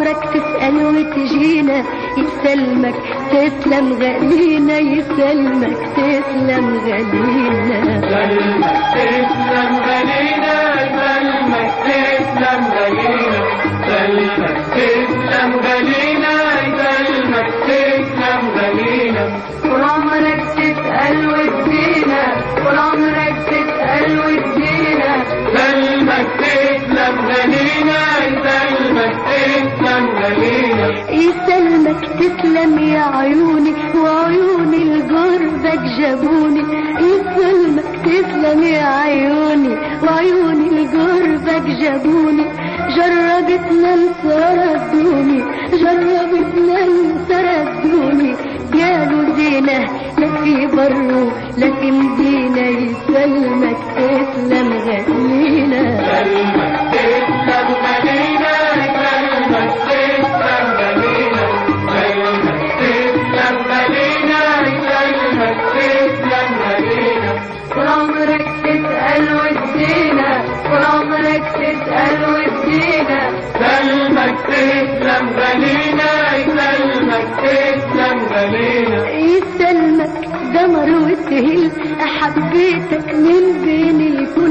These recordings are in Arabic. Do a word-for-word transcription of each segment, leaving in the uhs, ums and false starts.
عمرك تسأل وتجينا يسلمك تسلم غالينا يسلمك تسلم غالينا يسلمك تسلم غالينا يسلمك تسلم غالينا يسلمك تسلم غالينا يسلمك تسلم غالينا طول عمرك تسأل وتجينا طول عمرك تسأل وتجينا يسلمك تسلم غالينا يسلمك تسلم غالينا يسلمك تسلم يا عيوني وعيون الجربك جابوني يسلمك تسلم يا عيوني وعيون الجربك جابوني جربتنا انسردوني جربتنا انسردوني قالوا زينة لا في برو لا في مدينة يسلمك تسلم غالينا يسلمك تسلم غالينا يسلمك تسلم غالينا يسلمك تسلم غالينا يسلمك تسلم غالينا طول عمرك تسأل وتجينا طول عمرك تسأل وتجينا يسلمك تسلم غالينا يسلمك تسلم غالينا يسلمك قمر وسهل حبيتك من بين الكل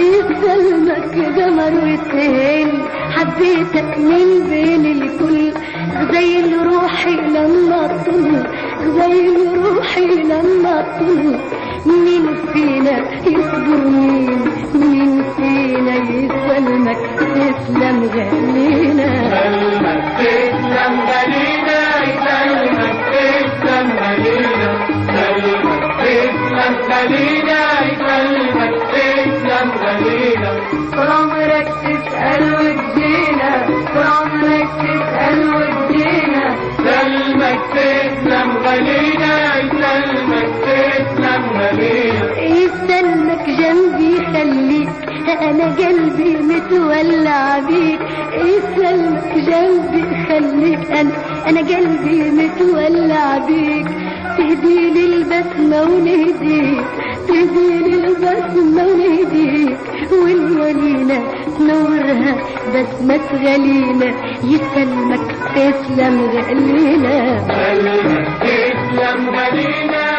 يسلمك قمر وسهل حبيتك من بين الكل زي روحي لما طلع زي روحي لما طلع مين فينا يصبر مين مين فينا يسلمك تسلم غالينا يسلمك تسلم غالينا يسلمك تسلم غالينا يسلمك تسلم غالينا يسلمك تسلم غالينا طول عمرك تسأل وتجينا طول عمرك تسأل وتجينا يسلمك تسلم غالينا يسلمك تسلم غالينا يسلمك جنبي خليك انا قلبي متولع بيك يسلمك جنبي خليك انا انا قلبي متولع بيك تهديلي البسمة ونهديك تهديلي البسمة ونهديك والولينا تنورها بسمة غالينا يسلمك تسلم غالينا يسلمك تسلم غالينا